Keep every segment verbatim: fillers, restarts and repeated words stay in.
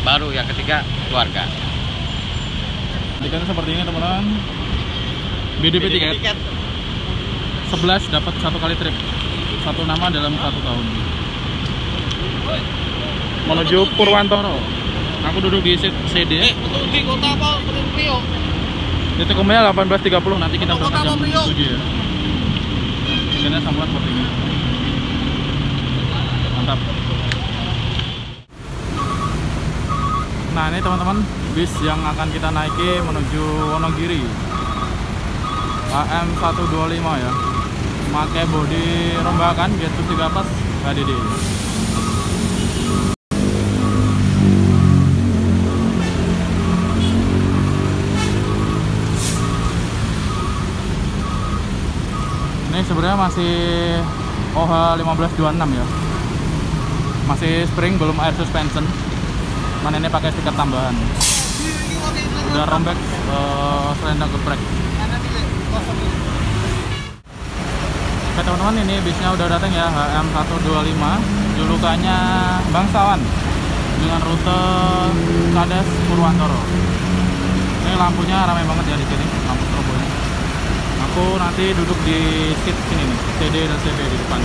baru yang ketiga keluarga. Tiketnya seperti ini teman-teman. B D P tiket sebelas dapat satu kali trip, satu nama dalam satu tahun. Menuju Purwantoro. Aku duduk di C D. Eh, untuk di kota apa? Priok. Titik kumpulnya delapan belas tiga puluh, nanti kita berangkat jam tujuh ya. Tiketnya sambungan seperti ini. Mantap. Nah ini teman-teman, bis yang akan kita naiki menuju Wonogiri H M seratus dua puluh lima ya. Pakai bodi rombakan G T tiga plus H D D. Ini sebenarnya masih O H lima belas dua puluh enam ya. Masih spring, belum air suspension. Mana ini pakai stiker tambahan. Udah rombek uh, selendang geprek. Oke teman-teman, ini bisnya udah datang ya, H M seratus dua puluh lima. Julukannya Bangsawan dengan rute Kades Purwantoro. Ini lampunya ramai banget ya di sini, lampu strobonya. Aku nanti duduk di seat sini nih, C D dan C B di depan.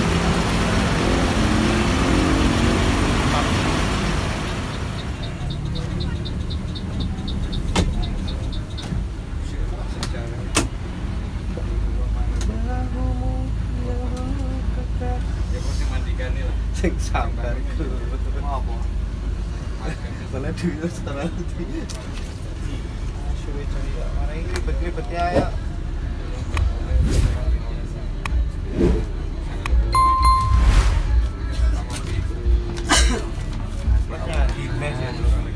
Sing sabar ku. Apa? Bala duit setara iki. Suwe cari. Mare iki ribet-ribet ya ya. Banyak di mes ya.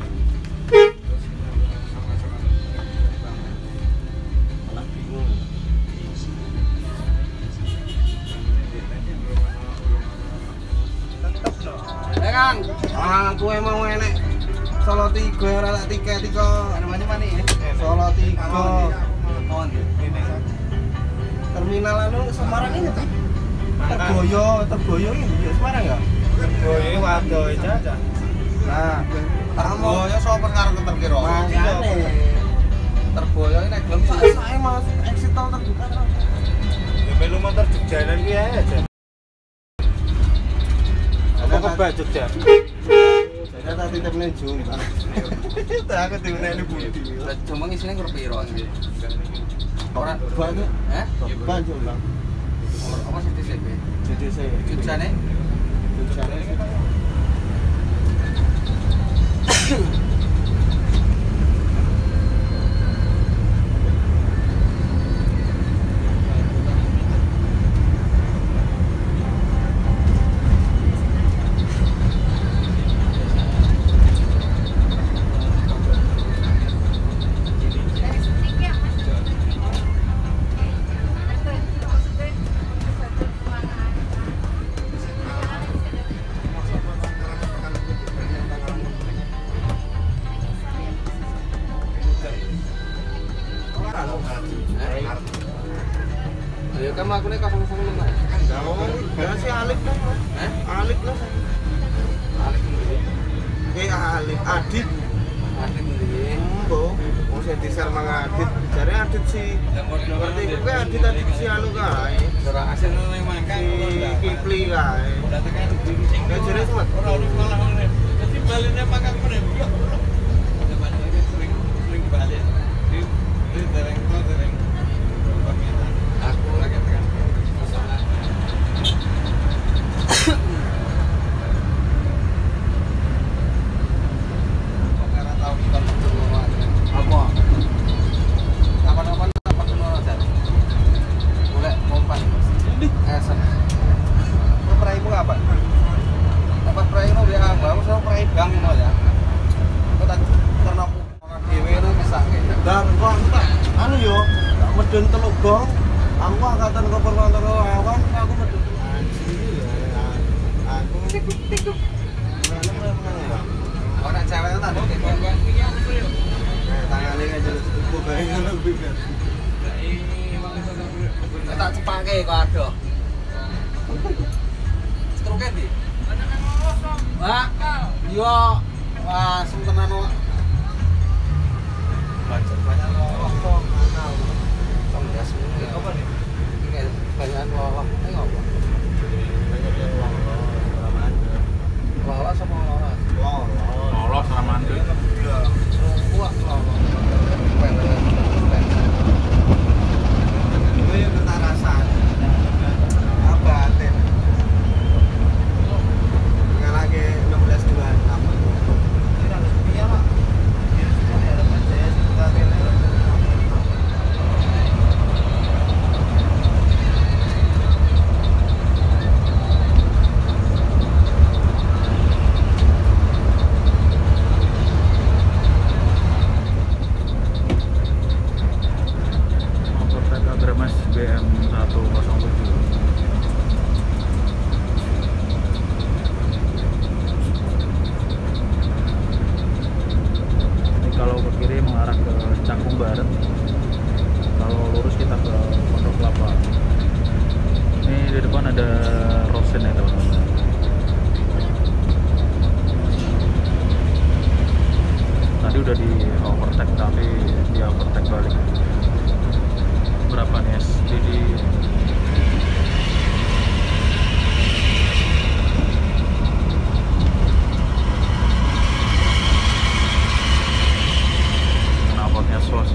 Kang, ah aku emang enek Solo tiga ora tak tiket tiga. Namanya mana ya? Solo tiga. Terminal anu Semarang ini tuh. Terboyo, Terboyo ini ya Semarang ya? Terboyo waduh aja. Nah, Terboyo sopir karo keterkira. Makane. Terboyo ini gelem saya Mas, exit tol terbuka. Ya melu motor Jogjanan ki aja. Apa kebak Jogja? Saya tadi terminal Jung. Tak aku terminal Budi. Cuma isine kur piro iki? Ora banyak. Heh? Banyak lah. Apa C D C B? C D C. Juksane? Juksane. Ya kan aku nek kosong kosong lima. Enggak mau, enggak sih Alif lah. Eh? Alif lah. Alik ndi? Eh Alif, Adit. Alik ndi? Embo, mau saya di-share mang Adit. Jare Adit sih. Ngerti iku kuwi Adit Adit si anu kae. Ora asing nang mangkang Si Kipli kae. udah tekan sing Ya jare semet. ora urus malah ngene. Dadi baline mangkang meneh. Sering sering balik. Di di dereng to dereng. Aku lagi tekan. Apa? Kapan-kapan apa kenal aja? Boleh kompas. Esen. Praimu apa? Dapat proyek no ya, baru saya proyek bank no ya. Aku tak ternak orang dewe no bisa kayaknya. Dan kok entak anu yo, medun teluk gong. Aku angkatan ke Purwantoro awan, aku medun. Aku tikuk tikuk. Oh nak cewek itu tadi di bawah. Tangannya nggak jelas cukup kayaknya lebih kan. Tak cepake kok ada. Struknya di. Mbak, yo Wah, sentenan kok. Banyak banyak lolos kok. Kenal. Tonggas ini apa nih? Ini kayak banyak lolos. Ini apa? Banyak yang lolos. Ramanda. Lolos sama lolos? Lolos. Lolos Ramanda. Iya. Kuat lolos. Pengen. Gue yang kita rasain. Apa ten? Dengan lagi enam belas dua puluh enam. Ini harus punya pak. Ini sudah ada percaya kita kena. Overtake Agramas B M satu nol tujuh. Ini kalau ke kiri mengarah ke Cakung Barat, kalau lurus kita ke Pondok Kelapa. Ini di depan ada Rosen ya teman-teman. Tadi udah di overtake tapi di overtake balik. Berapa nih S? Jadi knalpotnya sos.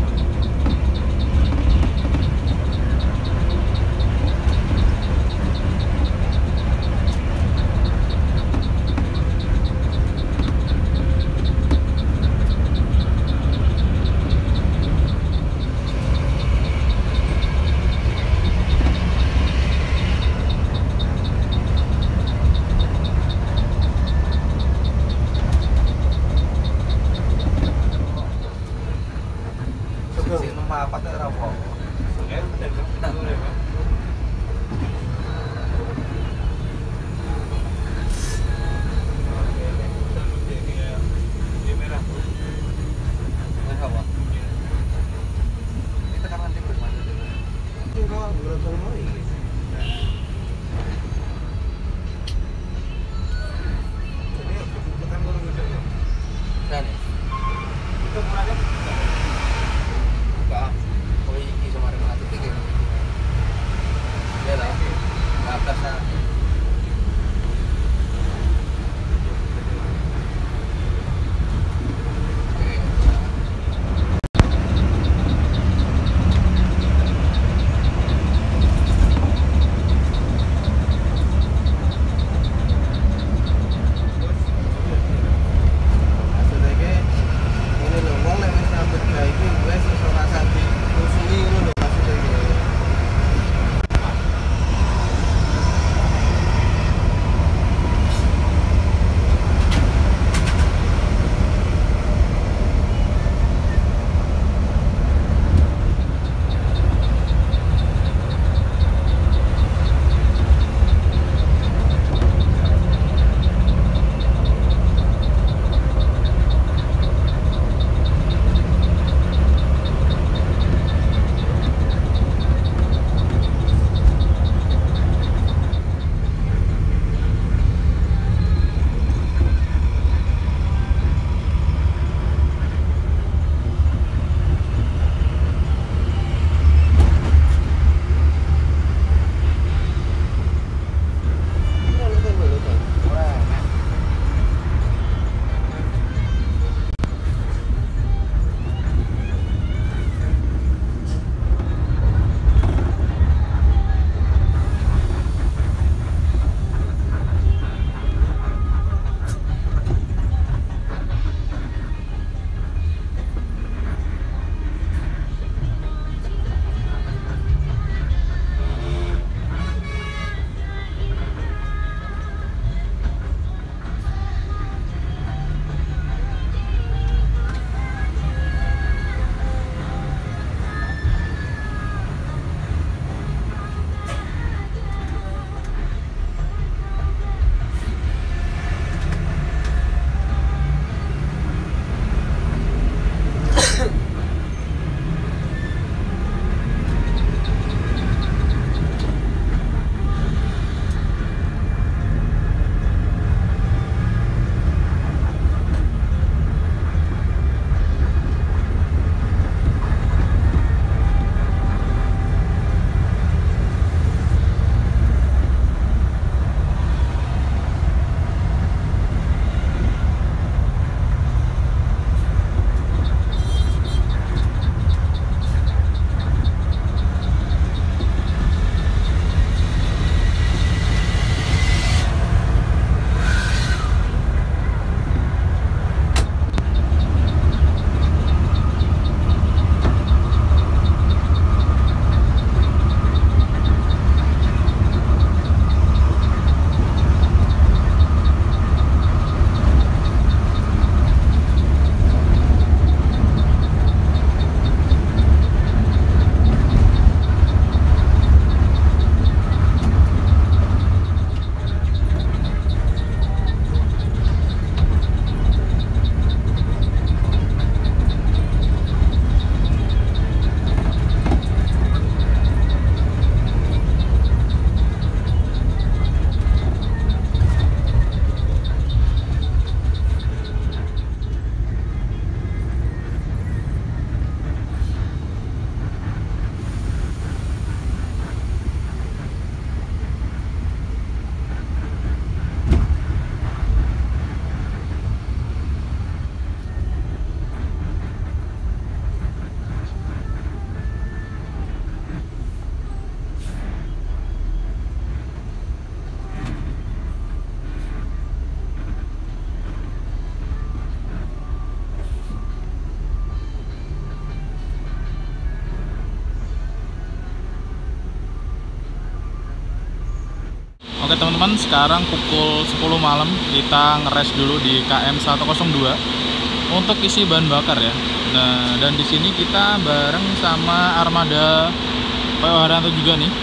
Oke teman-teman, sekarang pukul sepuluh malam, kita ngeres dulu di K M seratus dua untuk isi bahan bakar ya. Nah, dan di sini kita bareng sama armada P O Haryanto juga nih.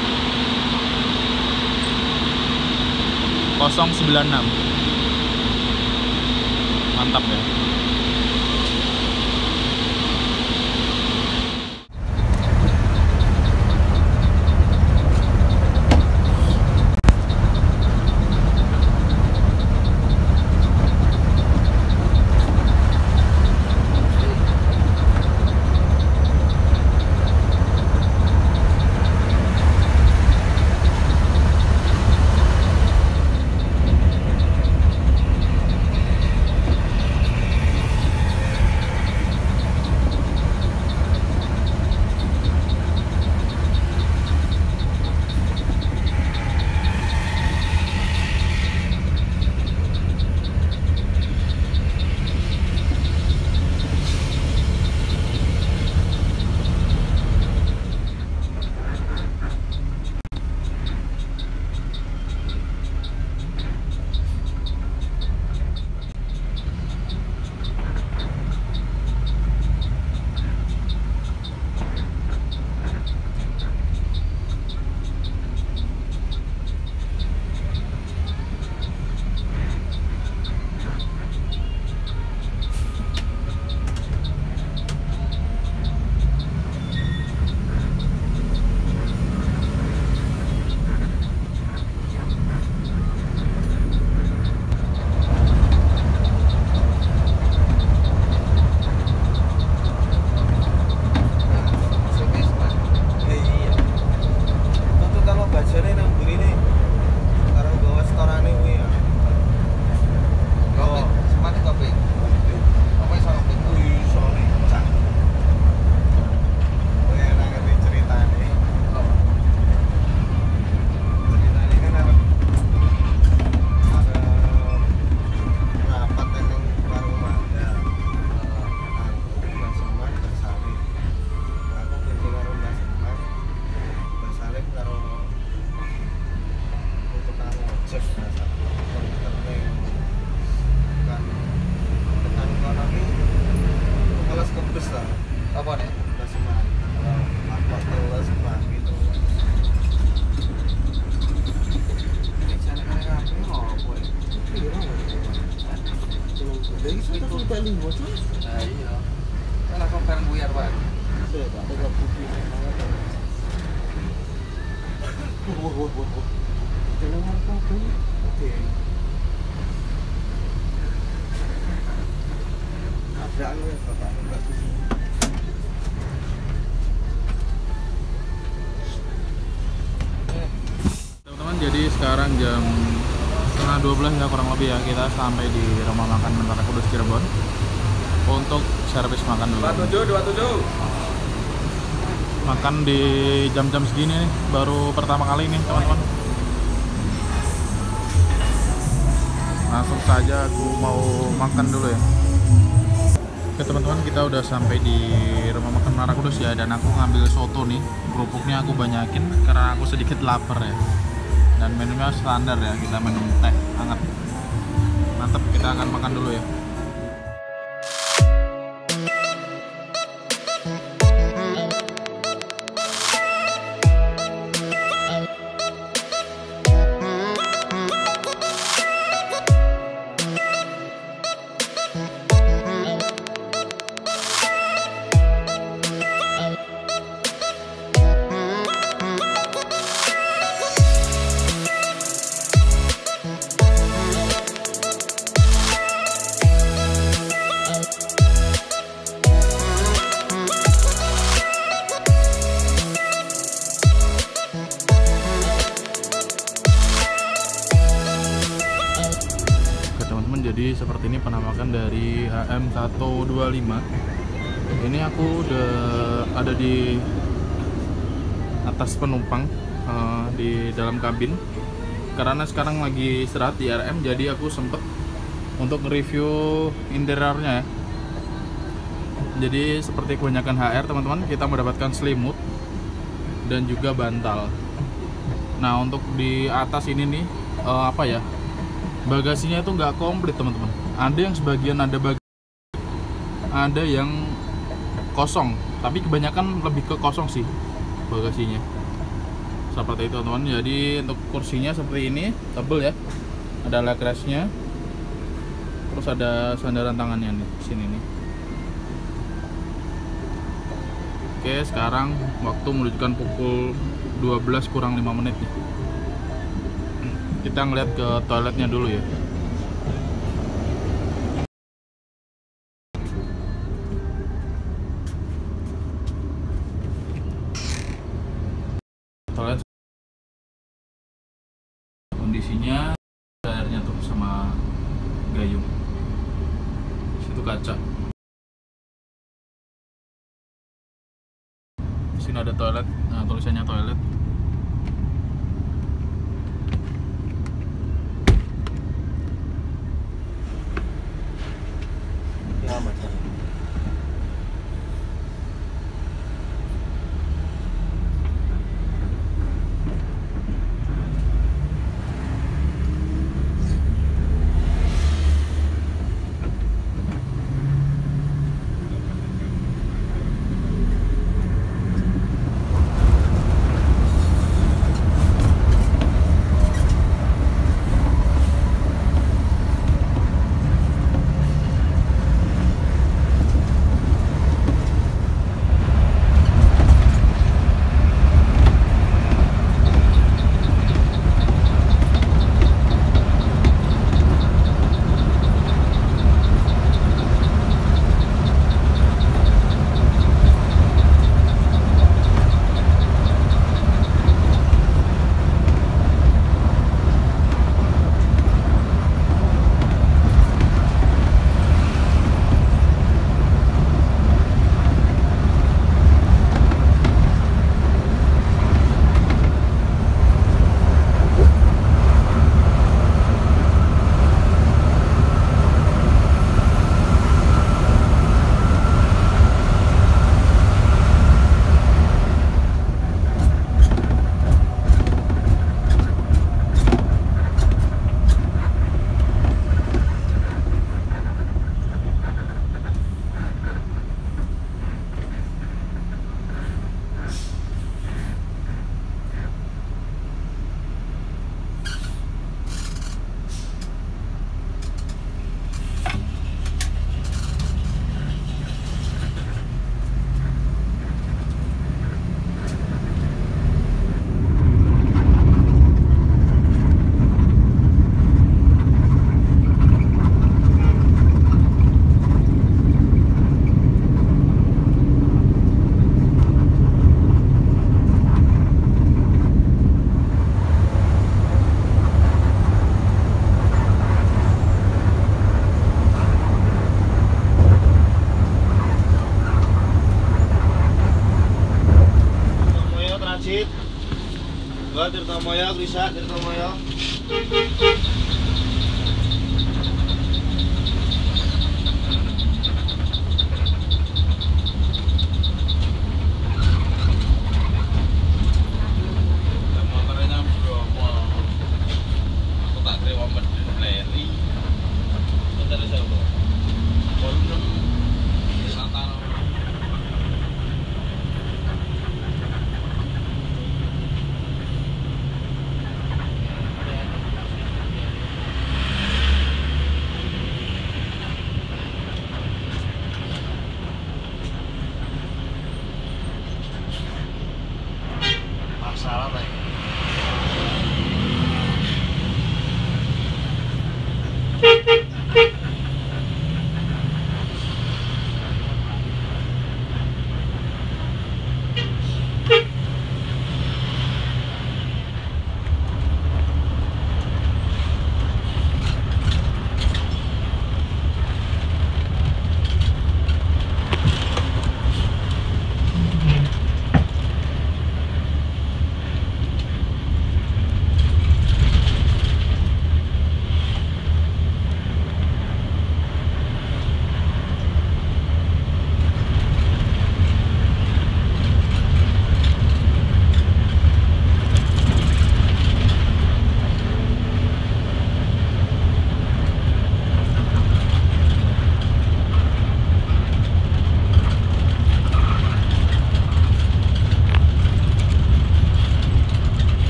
nol sembilan enam. Mantap ya. Apa nih? Laseman. Apa tuh laseman gitu. Sana kan ngapain ngopo? Jadi kita tuh tadi bocor. Nah iya. Kan aku pengen buyar, Pak. Saya tak ada putih. Wah, wah, wah, wah. Jangan apa tuh. Oke. Ada anu ya, Bapak. Teman-teman, jadi sekarang jam setengah dua belas ya kurang lebih ya, kita sampai di rumah makan Mentara Kudus Cirebon untuk servis makan dulu. dua puluh tujuh, dua puluh tujuh. Makan di jam-jam segini nih, baru pertama kali nih teman-teman. Langsung saja aku mau makan dulu ya. Oke teman-teman, kita udah sampai di rumah makan Menara Kudus ya, dan aku ngambil soto nih. Kerupuknya aku banyakin karena aku sedikit lapar ya. Dan menunya standar ya, kita minum teh hangat. Mantap, kita akan makan dulu ya. Jadi seperti ini penampakan dari H M seratus dua puluh lima. Ini aku udah ada di atas penumpang uh, di dalam kabin. Karena sekarang lagi istirahat di R M, jadi aku sempet untuk review interiornya ya. Jadi seperti kebanyakan H R teman-teman, kita mendapatkan selimut dan juga bantal. Nah untuk di atas ini nih uh, apa ya, bagasinya itu nggak komplit teman-teman. Ada yang sebagian ada bag ada yang kosong, tapi kebanyakan lebih ke kosong sih bagasinya. Seperti itu teman-teman. Jadi untuk kursinya seperti ini, tebel ya. Ada leg rest-nya. Terus ada sandaran tangannya nih sini nih. Oke, sekarang waktu menunjukkan pukul dua belas kurang lima menit nih. Kita ngeliat ke toiletnya dulu ya. Toilet kondisinya airnya tuh sama gayung. Situ kaca. Sini ada toilet, nah tulisannya toilet. Ya macam. Gua Tirtomoyo, Grisa, Tirtomoyo. Motornya Bromo. Aku tak terima medun leli. Bentar saya bro. Volume Santana.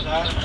besar